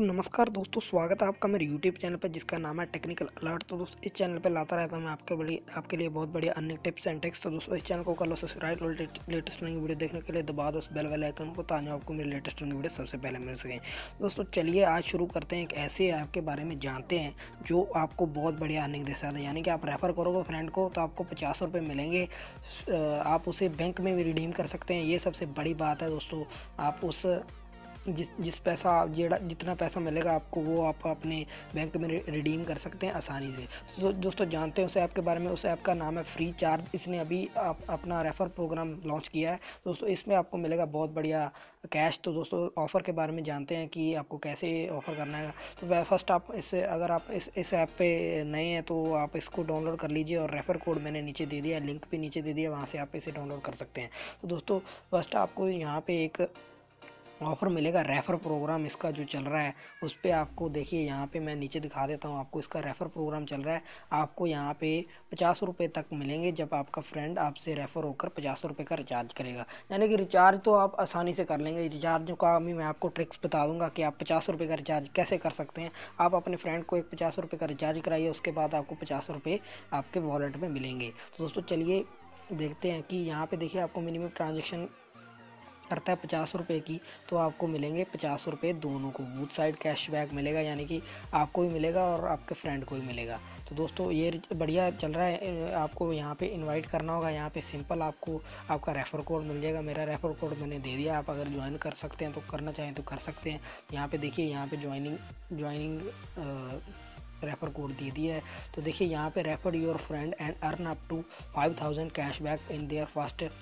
नमस्कार दोस्तों, स्वागत है आपका मेरे यूट्यूब चैनल पर जिसका नाम है टेक्निकल अलर्ट। तो दोस्तों इस चैनल पर लाता रहता हूँ मैं आपके लिए बहुत बढ़िया अन्य टिप्स एंड ट्रिक्स। तो दोस्तों इस चैनल को कर लो सब्सक्राइब और लेटेस्ट नई वीडियो देखने के लिए दबा दो उस बेल वाले आइकन को, ताकि आपको मेरी लेटेस्ट नई वीडियो सबसे पहले मिल सके। दोस्तों चलिए आज शुरू करते हैं, एक ऐसे ऐप के बारे में जानते हैं जो आपको बहुत बढ़िया अर्निंग दे सकता है। यानी कि आप रेफर करोगे फ्रेंड को तो आपको 50 रुपये मिलेंगे। आप उसे बैंक में भी रिडीम कर सकते हैं, ये सबसे बड़ी बात है दोस्तों। आप उस जिस पैसा जितना पैसा मिलेगा आपको, वो आप अपने बैंक में रिडीम कर सकते हैं आसानी से। तो दोस्तों जानते हैं उस ऐप के बारे में। उस ऐप का नाम है फ्री चार्ज। इसने अभी अपना रेफर प्रोग्राम लॉन्च किया है दोस्तों। इसमें आपको मिलेगा बहुत बढ़िया कैश। तो दोस्तों ऑफ़र के बारे में जानते हैं कि आपको कैसे ऑफ़र करना है। तो फर्स्ट आप इससे, अगर आप इस ऐप पे नए हैं तो आप इसको डाउनलोड कर लीजिए, और रेफर कोड मैंने नीचे दे दिया, लिंक भी नीचे दे दिया, वहाँ से आप इसे डाउनलोड कर सकते हैं। तो दोस्तों फर्स्ट आपको यहाँ पे एक ऑफ़र मिलेगा रेफ़र प्रोग्राम इसका जो चल रहा है उस पर। आपको देखिए यहाँ पे मैं नीचे दिखा देता हूँ आपको। इसका रेफ़र प्रोग्राम चल रहा है, आपको यहाँ पे 50 रुपये तक मिलेंगे जब आपका फ्रेंड आपसे रेफ़र होकर 50 रुपये का रिचार्ज करेगा। यानी कि रिचार्ज तो आप आसानी से कर लेंगे। रिचार्ज का भी मैं आपको ट्रिक्स बता दूंगा कि आप 50 रुपये का रिचार्ज कैसे कर सकते हैं। आप अपने फ्रेंड को एक 50 रुपये का रिचार्ज कराइए, उसके बाद आपको 50 रुपये आपके वॉलेट में मिलेंगे। तो दोस्तों चलिए देखते हैं कि यहाँ पे देखिए आपको मिनिमम ट्रांजेक्शन करता है 50 रुपये की, तो आपको मिलेंगे 50 रुपये दोनों को। बूथ साइड कैशबैक मिलेगा, यानी कि आपको भी मिलेगा और आपके फ्रेंड को भी मिलेगा। तो दोस्तों ये बढ़िया चल रहा है। आपको यहाँ पे इनवाइट करना होगा, यहाँ पे सिंपल आपको आपका रेफ़र कोड मिल जाएगा। मेरा रेफ़र कोड मैंने दे दिया, आप अगर ज्वाइन कर सकते हैं तो करना चाहें तो कर सकते हैं। यहाँ पे देखिए यहाँ पे ज्वाइनिंग रेफ़र कोड दे दिया है। तो देखिए यहाँ पे refer your friend and earn up to 5000 cashback in their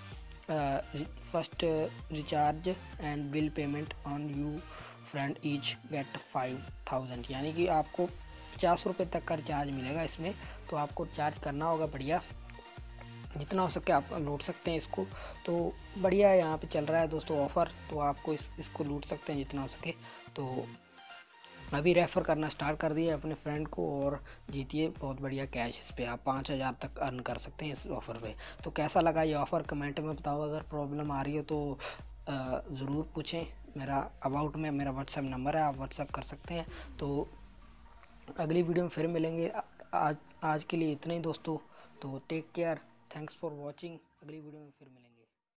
first recharge and bill payment on you friend each get 5000। यानी कि आपको 50 रुपये तक का रिचार्ज मिलेगा इसमें। तो आपको चार्ज करना होगा बढ़िया, जितना हो सके आप लूट सकते हैं इसको। तो बढ़िया यहाँ पे चल रहा है दोस्तों ऑफ़र, तो आपको इसको लूट सकते हैं जितना हो सके। तो अभी रेफ़र करना स्टार्ट कर दिया अपने फ्रेंड को और जीतिए बहुत बढ़िया कैश। इस पर आप 5000 तक अर्न कर सकते हैं इस ऑफ़र पे। तो कैसा लगा ये ऑफ़र कमेंट में बताओ। अगर प्रॉब्लम आ रही हो तो ज़रूर पूछें। मेरा अबाउट में मेरा व्हाट्सएप नंबर है, आप व्हाट्सएप कर सकते हैं। तो अगली वीडियो में फिर मिलेंगे। आज के लिए इतना ही दोस्तों। तो take care, thanks for watching. अगली वीडियो में फिर मिलेंगे।